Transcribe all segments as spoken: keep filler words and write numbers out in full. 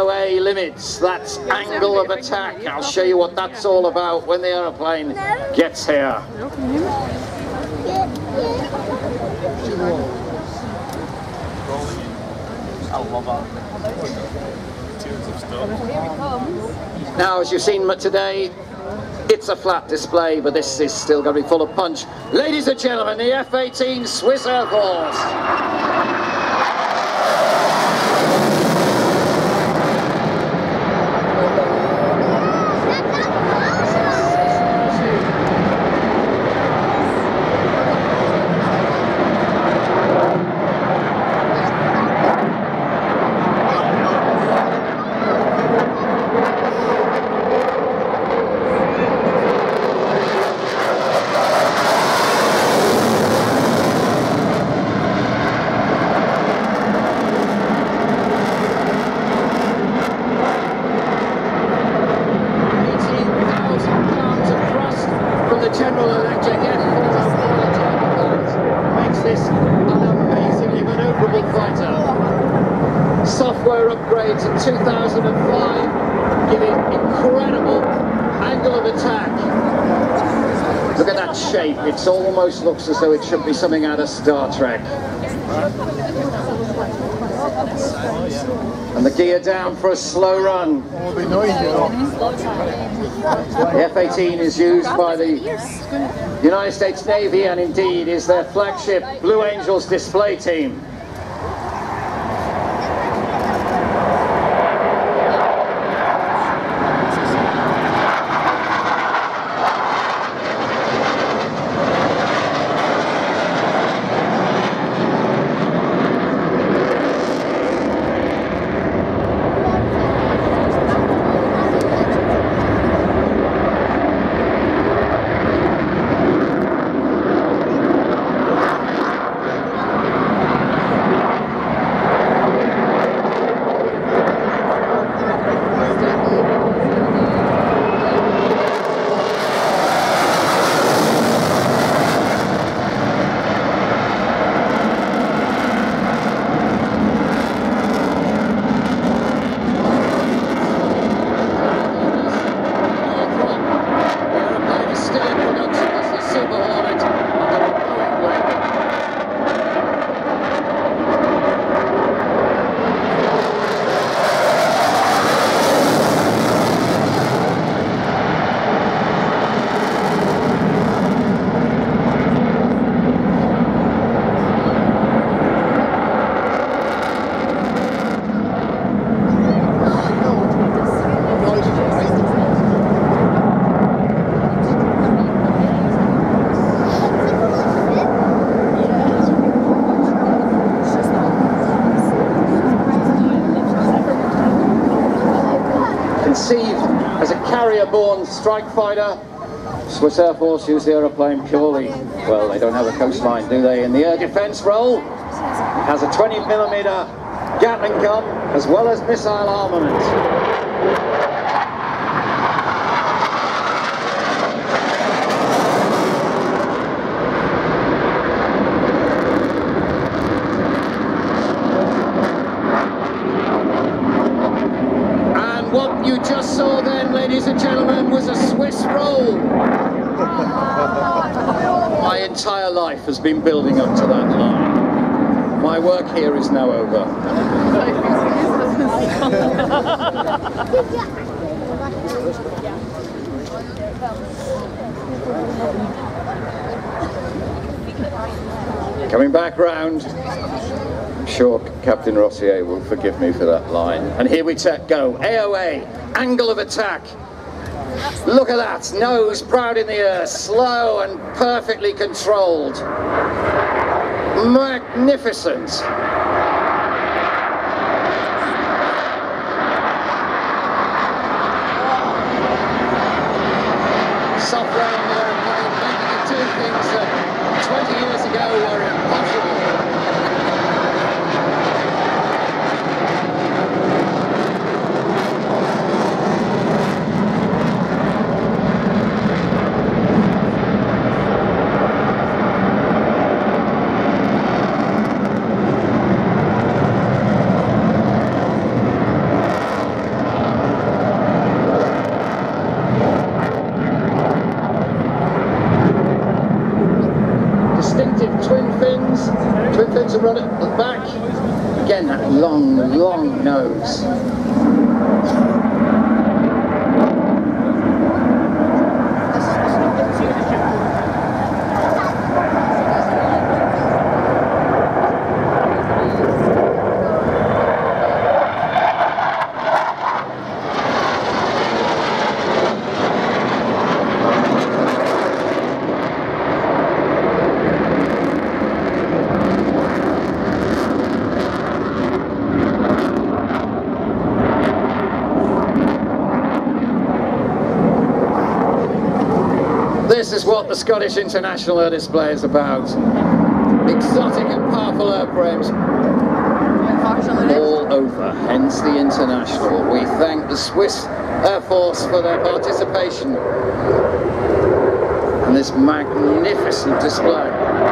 O A limits. That's angle of attack. I'll show you what that's all about when the aeroplane gets here. Now, as you've seen today, it's a flat display, but this is still going to be full of punch. Ladies and gentlemen, the F eighteen Swiss Air Force. General Electric F makes this an amazingly manoeuvrable fighter. Software upgrades in two thousand five giving incredible angle of attack. Look at that shape, it almost looks as though it should be something out of Star Trek. And the gear down for a slow run. The F eighteen is used by the United States Navy and indeed is their flagship Blue Angels display team. Conceived as a carrier-borne strike fighter, Swiss Air Force use the aeroplane purely, well, they don't have a coastline, do they, in the air defense role. It has a twenty millimeter Gatling gun as well as missile armament. What you just saw then, ladies and gentlemen, was a Swiss roll. My entire life has been building up to that line. My work here is now over. Coming back round. I'm sure Captain Rossier will forgive me for that line. And here we go. A O A, angle of attack. Look at that, nose proud in the air, slow and perfectly controlled. Magnificent. Software on the airplane making it do things that twenty years ago were impossible. goes. This is what the Scottish International Air Display is about. Exotic and powerful airframes all over, hence the International. We thank the Swiss Air Force for their participation in this magnificent display.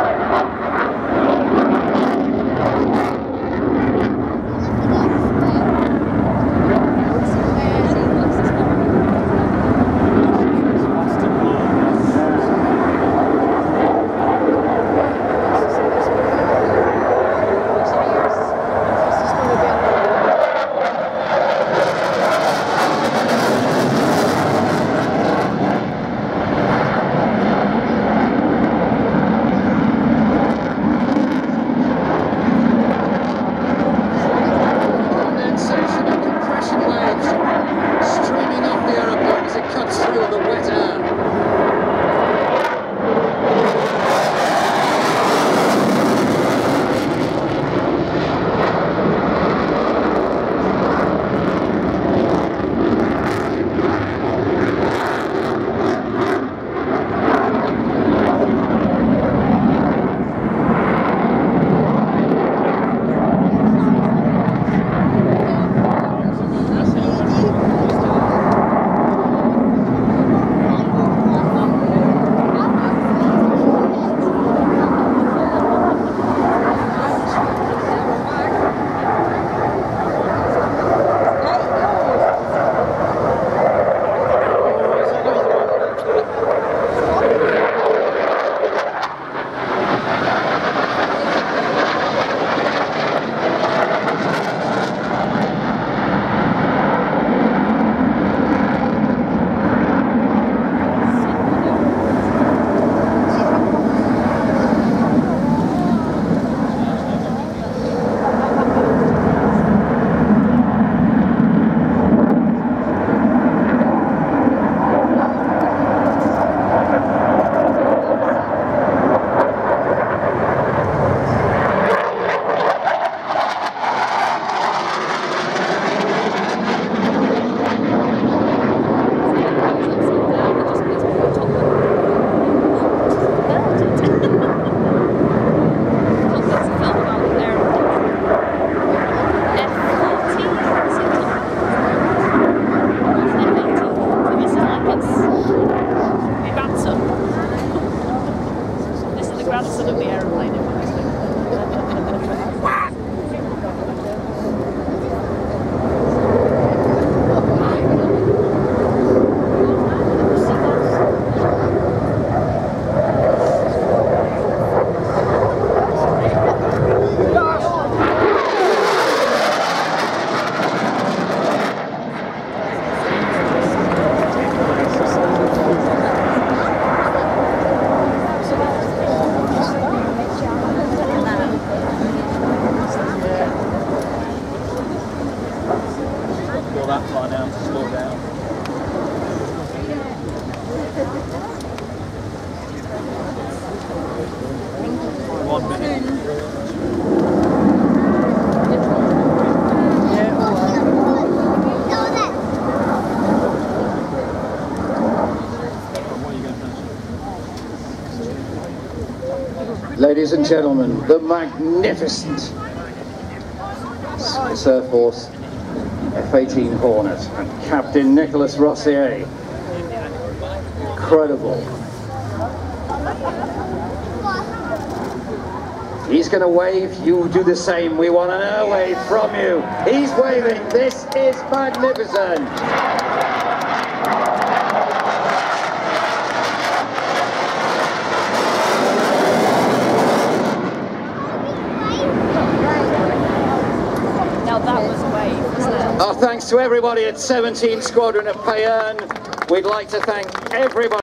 One minute. Ladies and gentlemen, the magnificent Swiss Air Force F eighteen Hornet and Captain Nicolas Rossier. Incredible. He's going to wave, you do the same. We want an air wave from you. He's waving. This is magnificent. Now that was a wave, wasn't it? Our thanks to everybody at seventeen Squadron at Payerne. We'd like to thank everybody.